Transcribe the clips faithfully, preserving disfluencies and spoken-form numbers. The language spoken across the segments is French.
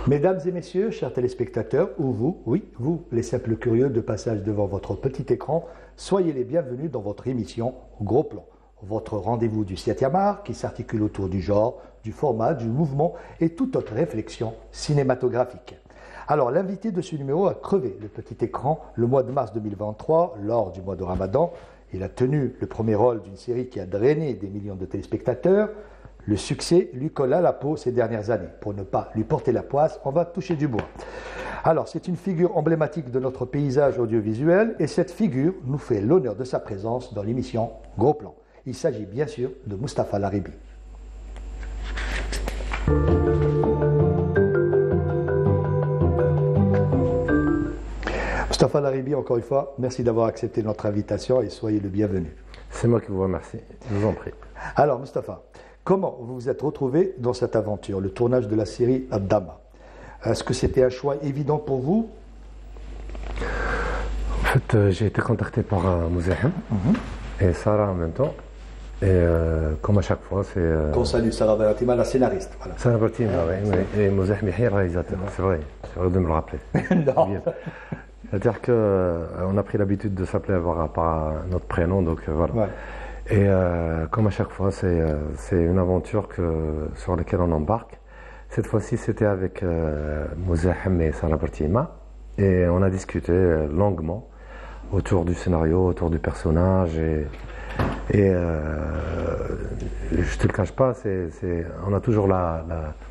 Mesdames et messieurs, chers téléspectateurs, ou vous, oui, vous, les simples curieux de passage devant votre petit écran, soyez les bienvenus dans votre émission Gros Plan, votre rendez-vous du septième art qui s'articule autour du genre, du format, du mouvement et toute autre réflexion cinématographique. Alors, l'invité de ce numéro a crevé le petit écran le mois de mars deux mille vingt-trois, lors du mois de Ramadan. Il a tenu le premier rôle d'une série qui a drainé des millions de téléspectateurs. Le succès lui colla la peau ces dernières années. Pour ne pas lui porter la poisse, on va toucher du bois. Alors, c'est une figure emblématique de notre paysage audiovisuel et cette figure nous fait l'honneur de sa présence dans l'émission Gros Plan. Il s'agit bien sûr de Mustapha Larribi. Mustapha Larribi, encore une fois, merci d'avoir accepté notre invitation et soyez le bienvenu. C'est moi qui vous remercie, je vous en prie. Alors, Mustapha, comment vous vous êtes retrouvé dans cette aventure, le tournage de la série Abdama? Est-ce que c'était un choix évident pour vous? En fait, euh, j'ai été contacté par euh, Mouzahem mm-hmm. et Sarah en même temps. Et euh, comme à chaque fois, c'est. Euh... Qu'on salue Sarah Baratima, la scénariste. Voilà. Sarah Baratima, ah, oui, oui. Et Mouzahem Yahya, le réalisateur. C'est vrai, c'est vrai de me le rappeler. Non. Bien. C'est-à-dire qu'on euh, a pris l'habitude de s'appeler par, par notre prénom, donc euh, voilà. Ouais. Et euh, comme à chaque fois, c'est euh, une aventure que, sur laquelle on embarque. Cette fois-ci, c'était avec euh, Mouzahem et Sarah Baratima. Et on a discuté euh, longuement autour du scénario, autour du personnage. Et, et euh, je te le cache pas, c'est, c'est, on a toujours la,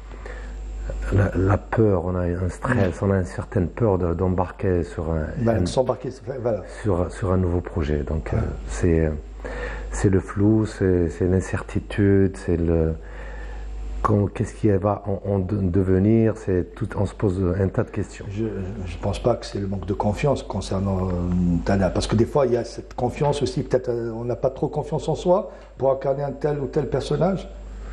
la, la, la peur, on a un stress, on a une certaine peur de, d'embarquer sur un, ben, un, voilà. sur, sur un nouveau projet. Donc ouais. euh, c'est, c'est le flou, c'est, c'est l'incertitude, c'est le... Qu'est-ce qui va en, en devenir, c'est tout, on se pose un tas de questions. Je ne pense pas que c'est le manque de confiance concernant euh, Tana, parce que des fois il y a cette confiance aussi, peut-être euh, on n'a pas trop confiance en soi pour incarner un tel ou tel personnage.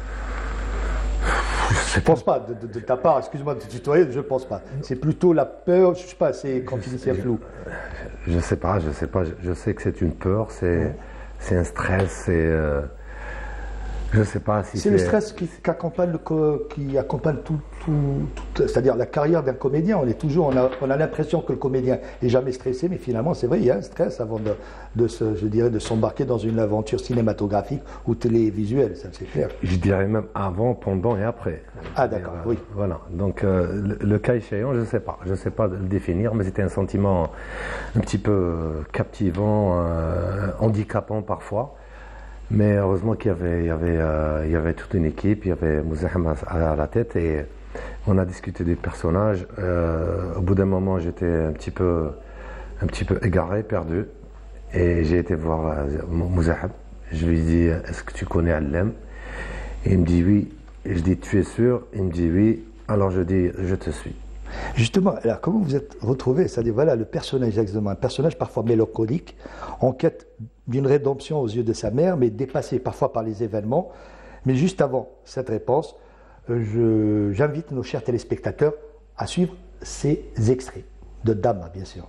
Je ne pense pas, de, de, de ta part, excuse-moi de te tutoyer, je ne pense pas. C'est plutôt la peur, je ne sais pas, c'est quand tu dis c'est flou. Je ne sais pas, je sais pas, je sais que c'est une peur, c'est ouais. c'est un stress, c'est... Euh, Je sais pas si c'est le stress qui, qui accompagne, le, qui accompagne tout, tout, tout c'est-à-dire la carrière d'un comédien. On est toujours, on a, on a l'impression que le comédien est jamais stressé, mais finalement, c'est vrai, il y a un stress avant de, de se, je dirais, de s'embarquer dans une aventure cinématographique ou télévisuelle, ça c'est clair. Je dirais même avant, pendant et après. Ah d'accord, euh, oui. Voilà. Donc euh, le, le cas échéant, je ne sais pas, je ne sais pas le définir, mais c'était un sentiment un petit peu captivant, euh, handicapant parfois. Mais heureusement qu'il y avait, il y avait, euh, il y avait toute une équipe, il y avait Mouzahem à, à la tête et on a discuté des personnages. Euh, au bout d'un moment, j'étais un petit peu, un petit peu égaré, perdu. Et j'ai été voir euh, Mouzahem. Je lui ai dit, est-ce que tu connais Allem? Et il me dit oui. Et je dis, tu es sûr? Il me dit oui. Alors je dis, je te suis. Justement, alors comment vous êtes retrouvé? C'est-à-dire, voilà, le personnage, exactement, un personnage parfois mélancolique, en quête d'une rédemption aux yeux de sa mère, mais dépassé parfois par les événements. Mais juste avant cette réponse, je, j'invite nos chers téléspectateurs à suivre ces extraits de Dama, bien sûr.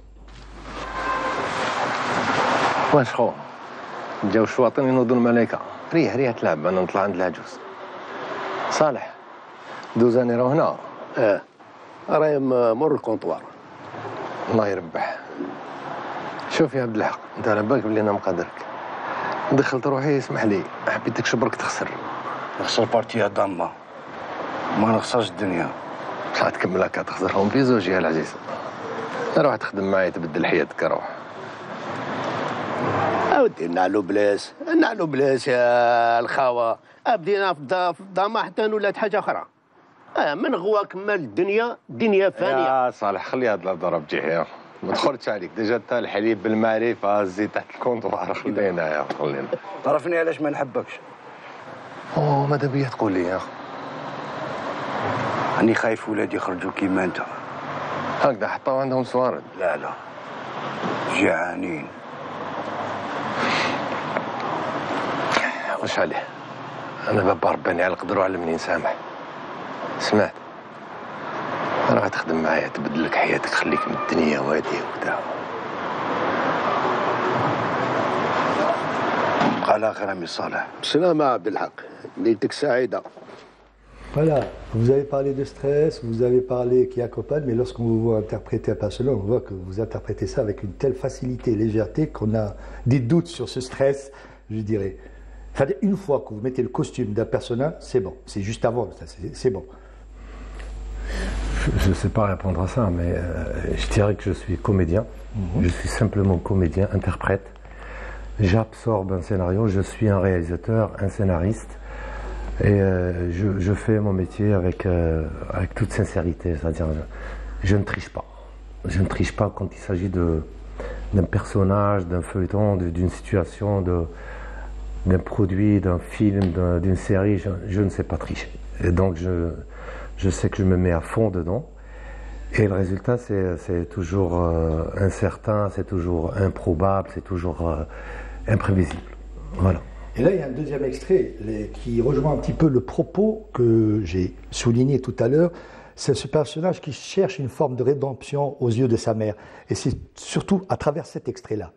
واش خو جاو الشواطين ينوضوا الملائكة ريح ريح تلعب انا نطلع عند العجوز صالح دوزاني راهو هنا اه راهي مر الكونطوار الله يربح. شوف يا عبد الحق انت على بالك بلي انا مقدرك دخلت روحي اسمح لي ما حبيتكش برك تخسر نخسر بارتي ضامه ما نخسرش الدنيا بصح تكمل هكا تخسرهم في زوج يا العزيز روح تخدم معايا تبدل حياتك روح اودي نعلو بلاس نعلو بلاس يا الخاوه بدينا في الضامه حتى ولات حاجه اخرى اه من غوا كمال الدنيا الدنيا فانيه يا صالح خلي هاد الهضره بجهه ما تخرجش عليك ديجا تا الحليب بالمعرفه الزيت تحت الكونطوار خلينا يا خلينا تعرفني علاش ما نحبكش اوه ماذا بيا تقول لي يا اخي راني خايف ولادي يخرجوا كيما انت هكذا حطوا عندهم صوارد لا لا جعانين واش عليه انا بابا رباني على القدر وعلمني نسامح سمعت راح تخدم معايا تبدل لك حياتك خليك من الدنيا وهادي وكذا على خير عمي صالح. بسلامة عبد الحق، ليلتك سعيدة. Voilà, vous avez parlé de stress, vous avez parlé qui accompagne, mais lorsqu'on vous voit interpréter un personnage, on voit que vous interprétez ça avec une telle facilité et légèreté qu'on a des doutes sur ce stress, je dirais. C'est-à-dire, une fois que vous mettez le costume d'un personnage, c'est bon. C'est juste avant, c'est bon. Je ne sais pas répondre à ça, mais euh, je dirais que je suis comédien. Mm-hmm. Je suis simplement comédien, interprète. J'absorbe un scénario, je suis un réalisateur, un scénariste. Et euh, je, je fais mon métier avec, euh, avec toute sincérité, c'est-à-dire je, je ne triche pas. Je ne triche pas quand il s'agit de, d'un personnage, d'un feuilleton, de, d'une situation, de, d'un produit, d'un film, d'un, d'une série, je, je ne sais pas tricher. Et donc je, je sais que je me mets à fond dedans. Et le résultat, c'est, c'est toujours euh, incertain, c'est toujours improbable, c'est toujours euh, imprévisible. Voilà. Et là, il y a un deuxième extrait les, qui rejoint un petit peu le propos que j'ai souligné tout à l'heure. C'est ce personnage qui cherche une forme de rédemption aux yeux de sa mère. Et c'est surtout à travers cet extrait-là.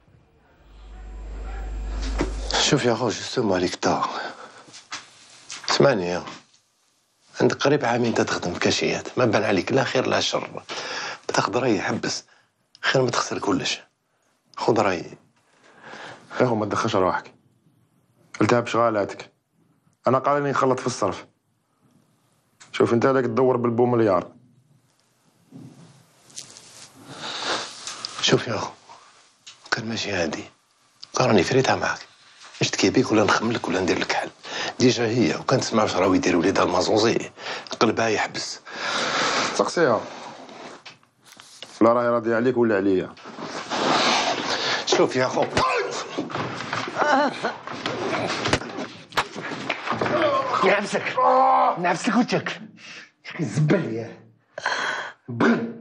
شوف يا اخو جوستومون عليك طار اسمعني، عندك قريب عامين انت تخدم في كاشيات، ما بان عليك لا خير لا شر، بتاخذ راي حبس خير ما تخسر كلش. خذ رايي يا اخو، ما تدخلش روحك، التهب شغالاتك. انا قال لي نخلط في الصرف. شوف انت لك تدور بالبو مليار. شوف يا اخو، كان ماشي هادي راني فريتها معاك، نشتكي بيك ولا نخملك ولا ندير لك حل. ديجا هي وكان تسمع واش راهو يدير وليدها المازوزي، قلبها يحبس. سقسيها لا راهي راضيه عليك ولا عليا. شوف يا اخو، نعفسك نعفسك وجهك يا اخي الزبال يا بغل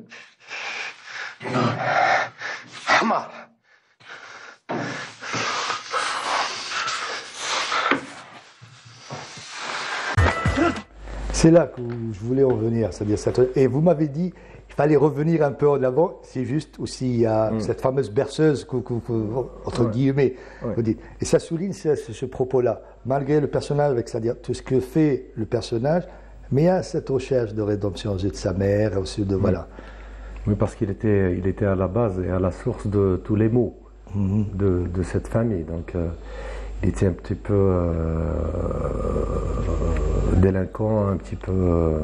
حمار. C'est là que je voulais en venir, c'est-à-dire cette... Et vous m'avez dit qu'il fallait revenir un peu en avant, c'est juste aussi il y a mm. cette fameuse berceuse, que, que, que, entre ouais. guillemets, ouais. vous dites. Et ça souligne ce, ce, ce propos-là, malgré le personnage, avec c'est-à-dire tout ce que fait le personnage, mais il y a cette recherche de rédemption aux yeux de sa mère, aux yeux de... Mm. Voilà. Oui, parce qu'il était, il était à la base et à la source de tous les maux mm-hmm. de, de cette famille, donc... Euh, il était un petit peu euh, délinquant, un petit peu euh,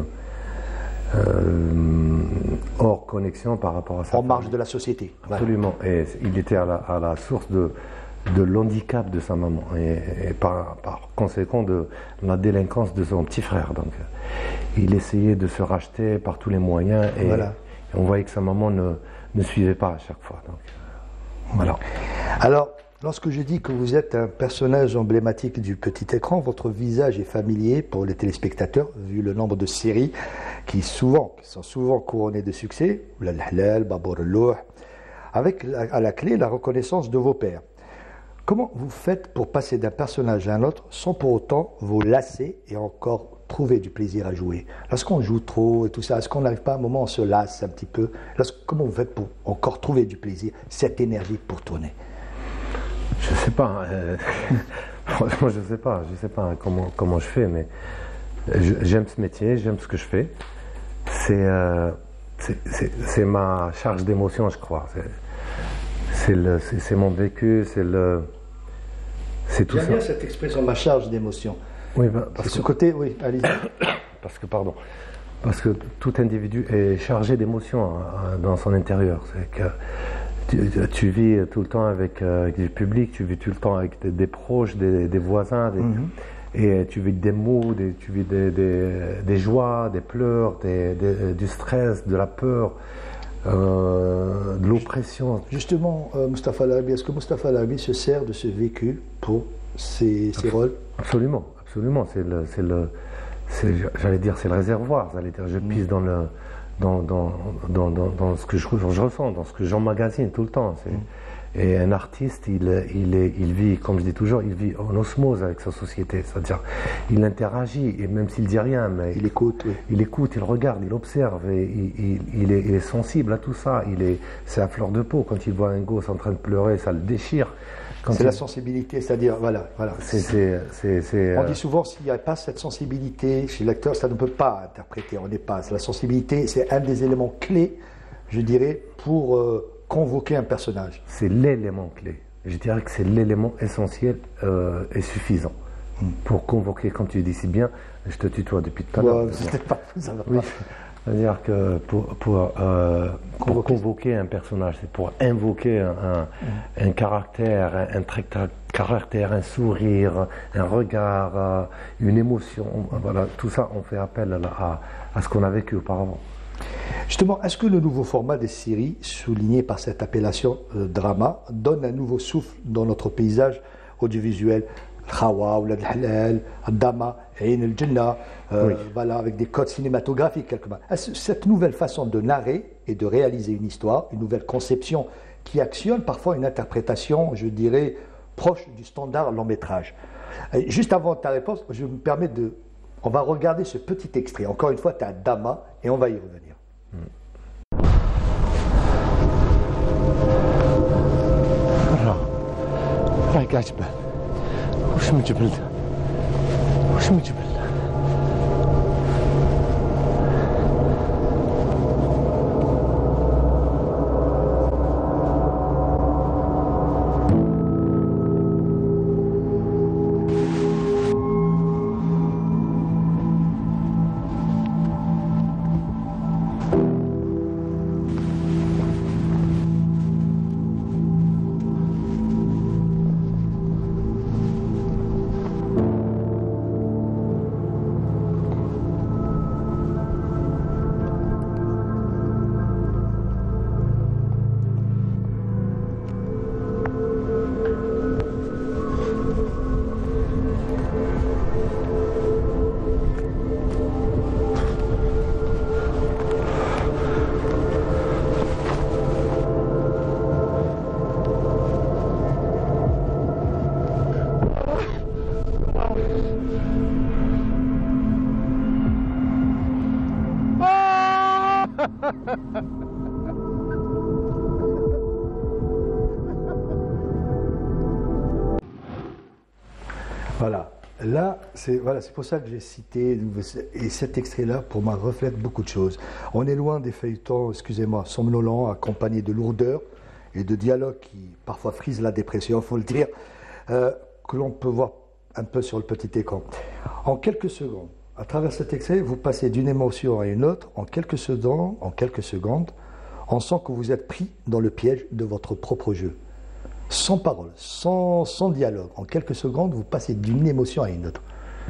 euh, hors connexion par rapport à ça. En marge de la société. Absolument. Et il était à la, à la source de, de l'handicap de sa maman et, et par, par conséquent de la délinquance de son petit frère. Donc, il essayait de se racheter par tous les moyens et, voilà. et on voyait que sa maman ne, ne suivait pas à chaque fois. Donc, voilà. Alors, lorsque je dis que vous êtes un personnage emblématique du petit écran, votre visage est familier pour les téléspectateurs, vu le nombre de séries qui, souvent, qui sont souvent couronnées de succès, Oulal Halal, Babour Louh, avec à la clé la reconnaissance de vos pairs. Comment vous faites pour passer d'un personnage à un autre sans pour autant vous lasser et encore trouver du plaisir à jouer? Lorsqu'on joue trop et tout ça, est-ce qu'on n'arrive pas à un moment, on se lasse un petit peu? Lorsque, comment vous faites pour encore trouver du plaisir, cette énergie pour tourner? Je sais pas. Euh, franchement, je sais pas. Je sais pas comment comment je fais, mais je, j'aime ce métier, j'aime ce que je fais. C'est euh, c'est, c'est, c'est ma charge d'émotion, je crois. C'est c'est, le, c'est, c'est mon vécu, c'est le c'est tout J'aime ça. bien cette expression, ma charge d'émotion. Oui, bah, parce c'est que ce côté, oui, allez-y. Parce que pardon. Parce que tout individu est chargé d'émotions hein, dans son intérieur. C'est que Tu, tu vis tout le temps avec, euh, avec du public, tu vis tout le temps avec des, des proches, des, des voisins, des, mm-hmm. et tu vis des mots, des, tu vis des, des, des joies, des pleurs, des, des, du stress, de la peur, euh, de l'oppression. Justement, euh, Mustapha Al-Arabi, est-ce que Mustapha Al-Arabi se sert de ce vécu pour ses, ses rôles? Absolument, absolument. C'est le, c'est le, c'est, j'allais dire, c'est le réservoir. J'allais dire, je pisse mm. dans le Dans, dans, dans, dans, dans ce que je, je ressens, dans ce que j'emmagasine tout le temps. C'est, mm. Et un artiste, il, il, est, il vit, comme je dis toujours, il vit en osmose avec sa société. C'est-à-dire, il interagit, et même s'il dit rien, mais il écoute, oui. il écoute, il regarde, il observe, et il, il, il, est, il est sensible à tout ça. Il est, c'est à fleur de peau. Quand il voit un gosse en train de pleurer, ça le déchire. C'est la sensibilité, c'est-à-dire, voilà. voilà. C'est, c'est, c'est, c'est, on euh... dit souvent, s'il n'y a pas cette sensibilité chez l'acteur, ça ne peut pas interpréter, on n'est pas. La sensibilité, c'est un des éléments clés, je dirais, pour euh, convoquer un personnage. C'est l'élément clé. Je dirais que c'est l'élément essentiel euh, et suffisant mm. pour convoquer, comme tu dis si bien, je te tutoie depuis tout à l'heure. Ouais, c'était pas, ça va pas. Oui. C'est-à-dire que pour, pour, euh, pour convoquer un personnage, c'est pour invoquer un, un, mmh. un caractère, un, un trait de caractère, un sourire, un regard, euh, une émotion. Voilà, tout ça, on fait appel à, à, à ce qu'on a vécu auparavant. Justement, est-ce que le nouveau format des séries, souligné par cette appellation euh, drama, donne un nouveau souffle dans notre paysage audiovisuel? Khawa, Oulad al-Halal, Dama, Ain al-Jannah, euh, oui. voilà, avec des codes cinématographiques quelque part. Cette nouvelle façon de narrer et de réaliser une histoire, une nouvelle conception qui actionne parfois une interprétation, je dirais, proche du standard long métrage. Et juste avant ta réponse, je me permets de... On va regarder ce petit extrait. Encore une fois, tu as Dama et on va y revenir. Hmm. وش من جبل ده؟ وش من جبل؟ Voilà, là, c'est voilà, c'est pour ça que j'ai cité, et cet extrait-là, pour moi, reflète beaucoup de choses. On est loin des feuilletons, excusez-moi, somnolents, accompagnés de lourdeur et de dialogues qui parfois frisent la dépression, il faut le dire, euh, que l'on peut voir un peu sur le petit écran. En quelques secondes, à travers cet extrait, vous passez d'une émotion à une autre, en quelques secondes, en quelques secondes, on sent que vous êtes pris dans le piège de votre propre jeu. Sans parole, sans, sans dialogue. En quelques secondes, vous passez d'une émotion à une autre.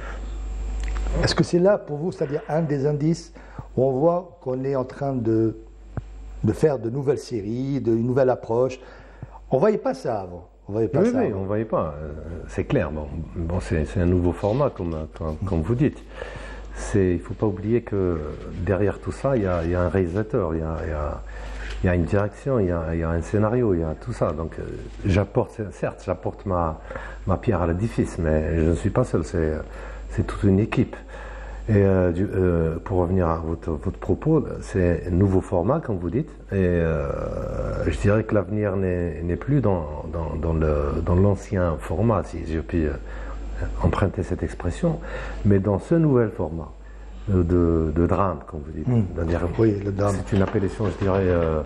Est-ce que c'est là pour vous, c'est-à-dire un des indices où on voit qu'on est en train de, de faire de nouvelles séries, de, une nouvelle approche? On ne voyait pas ça avant. On voyait pas oui, ça oui, avant. on ne voyait pas. C'est clair. Bon, bon c'est, c'est un nouveau format, comme, comme, comme vous dites. C'est, il ne faut pas oublier que derrière tout ça, il y a, il y a un réalisateur, il y a, il y a Il y a une direction, il y a, il y a un scénario, il y a tout ça. Donc, euh, j'apporte, certes, j'apporte ma, ma pierre à l'édifice, mais je ne suis pas seul, c'est, c'est toute une équipe. Et euh, du, euh, pour revenir à votre, votre propos, c'est un nouveau format, comme vous dites, et euh, je dirais que l'avenir n'est, n'est plus dans, dans, dans, le, dans l'ancien format, si je puis euh, emprunter cette expression, mais dans ce nouvel format. De, de drame, comme vous dites. Mmh. Oui, le drame. C'est une appellation, je dirais. Euh,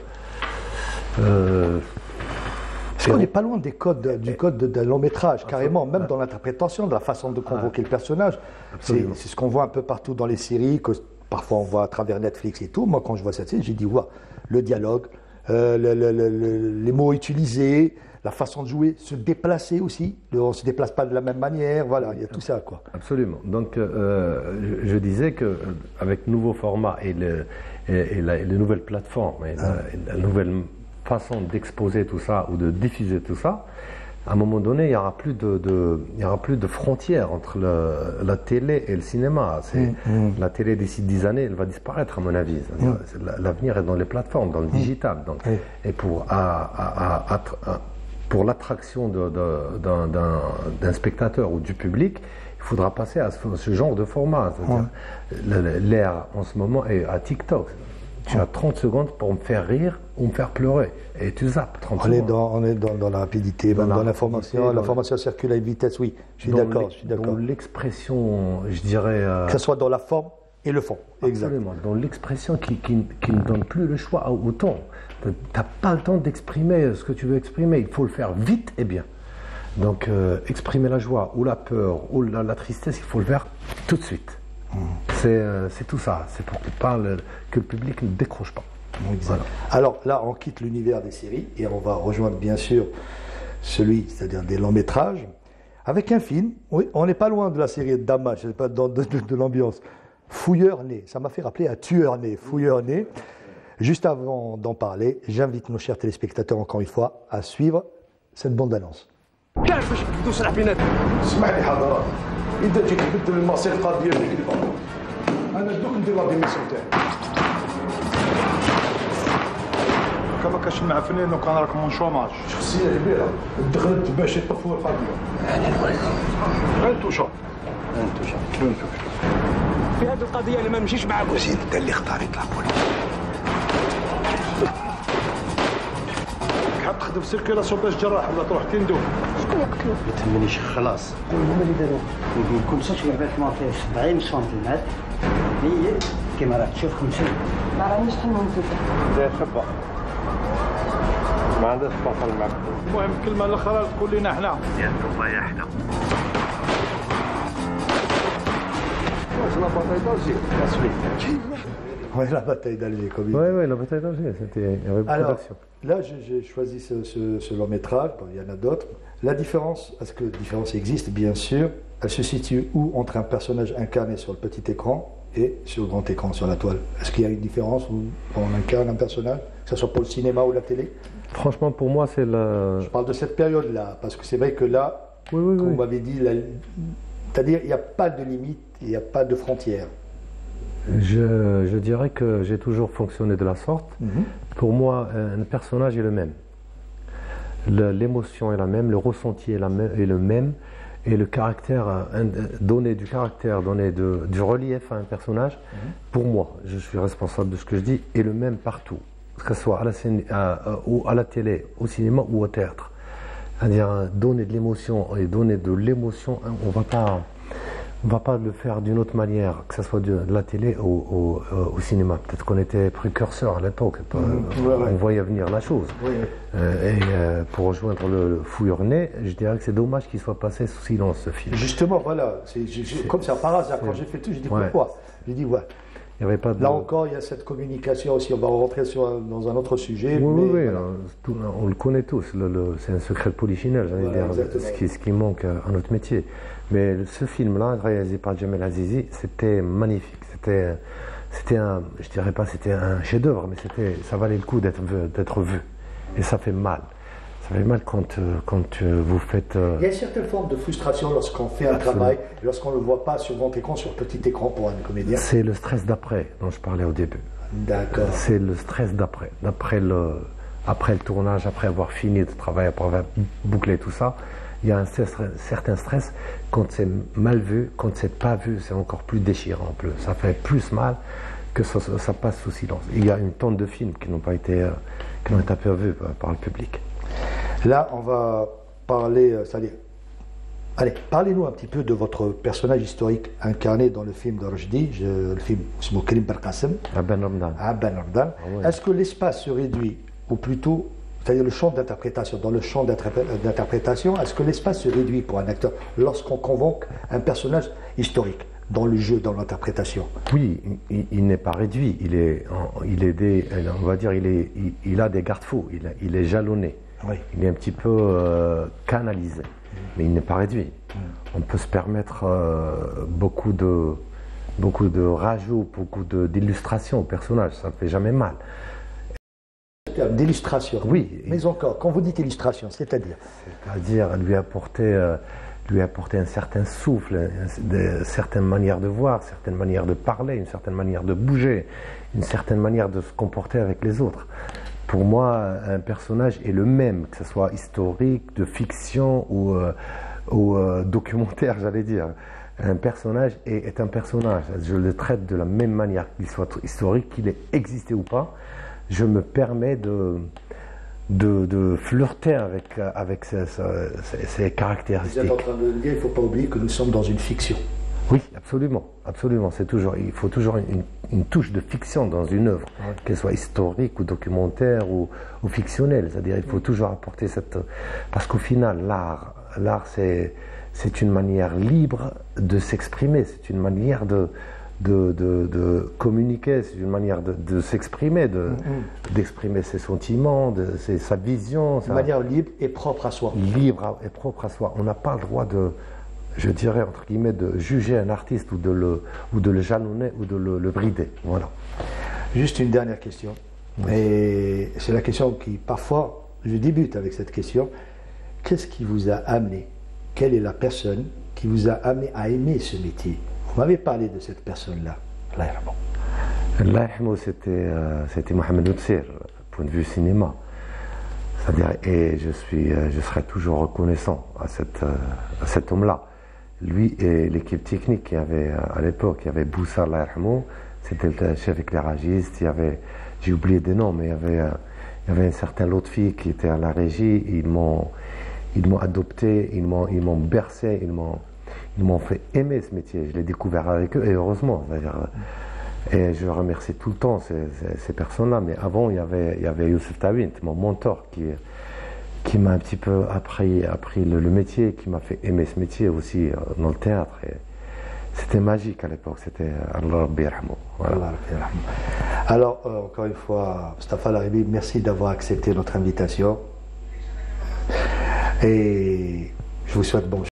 euh, Parce qu'on n'est pas loin des codes, du code de, de long métrage, carrément, même dans l'interprétation, de la façon de convoquer ah, le personnage. C'est, c'est ce qu'on voit un peu partout dans les séries, que parfois on voit à travers Netflix et tout. Moi, quand je vois cette série, j'ai dit, waouh, le dialogue, euh, le, le, le, les mots utilisés, la façon de jouer, se déplacer aussi. On ne se déplace pas de la même manière. Voilà, il y a tout ça, quoi. Absolument. Donc, euh, je, je disais qu'avec le nouveau format et, le, et, et, la, et les nouvelles plateformes, et ah. la, la nouvelle façon d'exposer tout ça ou de diffuser tout ça, à un moment donné, il n'y aura plus de, de, il y aura plus de frontières entre le, la télé et le cinéma. C'est, mmh, mmh. La télé, d'ici dix années, elle va disparaître, à mon avis. Mmh. L'avenir est dans les plateformes, dans le digital. Donc, mmh. Et pour... À, à, à, à, pour l'attraction de, de, d'un, d'un, d'un spectateur ou du public, il faudra passer à ce, ce genre de format. Ouais. L'ère en ce moment est à TikTok. Tu as trente secondes pour me faire rire ou me faire pleurer. Et tu zappes trente on est secondes. dans, on est dans, dans la rapidité, dans, dans l'information. L'information circule à une vitesse, oui. Je suis d'accord. Je suis d'accord. Dans l'expression, je dirais. Euh, que ce soit dans la forme et le fond. Absolument. Exact. Dans l'expression qui, qui, qui ne donne plus le choix au ton. Tu n'as pas le temps d'exprimer ce que tu veux exprimer. Il faut le faire vite et bien. Donc, euh, exprimer la joie ou la peur ou la, la tristesse, il faut le faire tout de suite. Mmh. C'est euh, tout ça. C'est pour que, parle, que le public ne décroche pas. Voilà. Alors là, on quitte l'univers des séries et on va rejoindre bien sûr celui, c'est-à-dire des longs métrages, avec un film. Oui, on n'est pas loin de la série Dama, je ne sais pas dans, de, de, de l'ambiance. Fouilleur né, ça m'a fait rappeler un tueur né, Fouilleur né. Juste avant d'en parler, j'invite nos chers téléspectateurs encore une fois à suivre cette bande-annonce. تعرف واش كيبداو صلاح بيناتهم؟ اسمح لي حضرات اذا جيت تبدل المصير القضيه ديك البابا انا دوك ندير لا ديميسيون تاعي كما كاش مع فنان وكان راكم من شوماج شخصيه كبيره دخلت باش يطفوا القضيه يعني المهم انتو شوف انتو شوف انتو في هذه القضيه اللي ما نمشيش معاكم وزيد انت اللي اختاريت لابوليس حاب تخدم في سيركيلاسيون باش جراح ولا تروح تندو شكون يقتلوا؟ ما تهمنيش خلاص هما اللي داروا كل صوت لعبات مونتي سبعين سنتيمتر هي كيما راك تشوف خمسين ما رانيش حنا نزيدو داير خبا ما عندهاش باطل معك المهم الكلمه الاخرى تقول لنا حنا يا الله يحنا واش لا باطاي دالجي تسويت Oui, la bataille d'Alger, comme il Oui, oui, la bataille d'Alger, c'était, il y avait beaucoup Alors, d'action. Là, j'ai choisi ce, ce, ce long métrage, bon, il y en a d'autres. La différence, parce que la différence existe, bien sûr, elle se situe où entre un personnage incarné sur le petit écran et sur le grand écran, sur la toile. Est-ce qu'il y a une différence où on incarne un personnage, que ce soit pour le cinéma ou la télé? Franchement, pour moi, c'est la... Je parle de cette période-là, parce que c'est vrai que là, oui, oui, comme oui. vous m'avez dit, la... c'est-à-dire il n'y a pas de limite, il n'y a pas de frontières. Je, je dirais que j'ai toujours fonctionné de la sorte. Mm-hmm. Pour moi, un personnage est le même. L'émotion est la même, le ressenti est, la même, est le même, et le caractère, donner du caractère, donner de, du relief à un personnage, mm-hmm. pour moi, je suis responsable de ce que je dis, est le même partout. Que ce soit à la, scène, à, à, à la télé, au cinéma ou au théâtre. C'est-à-dire donner de l'émotion et donner de l'émotion, on ne va pas... On ne va pas le faire d'une autre manière, que ce soit de la télé ou au, au, au cinéma. Peut-être qu'on était précurseurs à l'époque, mmh, ouais, ouais. On voyait venir la chose. Oui, oui. Euh, et euh, pour rejoindre le, le Fouilleur né, je dirais que c'est dommage qu'il soit passé sous silence ce film. Justement, voilà, c'est, je, je, comme ça par hasard, quand j'ai fait tout, j'ai dit ouais. pourquoi J'ai dit ouais. Il y avait pas de... Là encore, il y a cette communication aussi. On va rentrer sur un, dans un autre sujet. Oui, mais oui, oui voilà. tout, on le connaît tous. Le, le, c'est un secret de polichinelle, j'allais voilà, dire, ce qui, ce qui manque à notre métier. Mais ce film-là, réalisé par Jamel Azizi, c'était magnifique. C'était, c'était un, je dirais pas, c'était un chef-d'œuvre, mais c'était, ça valait le coup d'être, d'être vu. Et ça fait mal. Ça fait mal quand, quand vous faites... Euh... Il y a une certaine forme de frustration lorsqu'on fait un Absolument. travail, et lorsqu'on ne le voit pas sur grand écran, sur petit écran pour un comédien. C'est le stress d'après dont je parlais au début. D'accord. C'est le stress d'après. D'après le, après le tournage, après avoir fini de travailler, après avoir bouclé tout ça, il y a un certain stress. Quand c'est mal vu, quand c'est pas vu, c'est encore plus déchirant. Plus. Ça fait plus mal que ça, ça passe sous silence. Il y a une tonne de films qui n'ont pas été, qui n'ont été peu vus par le public. Là, on va parler, c'est-à-dire, allez, parlez-nous un petit peu de votre personnage historique incarné dans le film de Rushdie, le film Karim Belkacem. Abban Ramadan. Abban Ramadan. Ah ouais. Est-ce que l'espace se réduit, ou plutôt, c'est-à-dire le champ d'interprétation, dans le champ d'interprétation, est-ce que l'espace se réduit pour un acteur lorsqu'on convoque un personnage historique dans le jeu, dans l'interprétation? Oui, il, il n'est pas réduit, il est, il est des, on va dire, il, est, il, il a des garde-fous, il, il est jalonné. Oui. Il est un petit peu euh, canalisé, mmh. mais il n'est pas réduit. Mmh. On peut se permettre euh, beaucoup de, beaucoup de rajouts, beaucoup de, d'illustrations au personnage, ça ne fait jamais mal. D'illustration. Oui. Mais encore, quand vous dites illustration, c'est-à-dire C'est-à-dire lui apporter, euh, lui apporter un certain souffle, une certaine manière de voir, une certaine manière de parler, une certaine manière de bouger, une certaine manière de se comporter avec les autres. Pour moi, un personnage est le même, que ce soit historique, de fiction ou, euh, ou euh, documentaire, j'allais dire. Un personnage est, est un personnage. Je le traite de la même manière, qu'il soit historique, qu'il ait existé ou pas. Je me permets de, de, de flirter avec, avec ces, ces, ces caractéristiques. Vous êtes en train de dire, il ne faut pas oublier que nous sommes dans une fiction. Oui, absolument, absolument. C'est toujours, il faut toujours une, une touche de fiction dans une œuvre, ouais. Qu'elle soit historique ou documentaire ou, ou fictionnelle. C'est-à-dire, il faut toujours apporter cette... Parce qu'au final, l'art, l'art, c'est, c'est une manière libre de s'exprimer, c'est une manière de, de, de, de communiquer, c'est une manière de, de s'exprimer, de, mm-hmm. d'exprimer ses sentiments, de, ses, sa vision. Une sa... manière libre et propre à soi. Libre et propre à soi. On n'a pas le droit de... je dirais, entre guillemets, de juger un artiste ou de le, ou de le jalonner ou de le, le brider. Voilà. Juste une dernière question. Oui. Et c'est la question qui, parfois, je débute avec cette question. Qu'est-ce qui vous a amené? Quelle est la personne qui vous a amené à aimer ce métier? Vous m'avez parlé de cette personne-là. Allah yarhamou. C'était, euh, c'était Mohamed Outsir, point de vue cinéma. C'est-à-dire, et je, suis, je serai toujours reconnaissant à, cette, à cet homme-là. Lui et l'équipe technique qu'il y avait à l'époque, il y avait Boussa, Allah yarhamou, c'était le chef éclairagiste, il y avait, j'ai oublié des noms, mais il y avait, il y avait un certain Lotfi qui était à la régie, ils m'ont, ils m'ont adopté, ils m'ont, ils m'ont bercé, ils m'ont, ils m'ont fait aimer ce métier, je l'ai découvert avec eux, et heureusement, c'est-à-dire, et je remercie tout le temps ces, ces, ces personnes-là, mais avant il y avait, il y avait Youssef Tawint, mon mentor, qui qui m'a un petit peu appris, appris le, le métier, qui m'a fait aimer ce métier aussi euh, dans le théâtre. Et c'était magique à l'époque, c'était Allah Rabbi yarhamou. Voilà. Alors, euh, encore une fois, Mustapha Larribi, merci d'avoir accepté notre invitation. Et je vous souhaite bon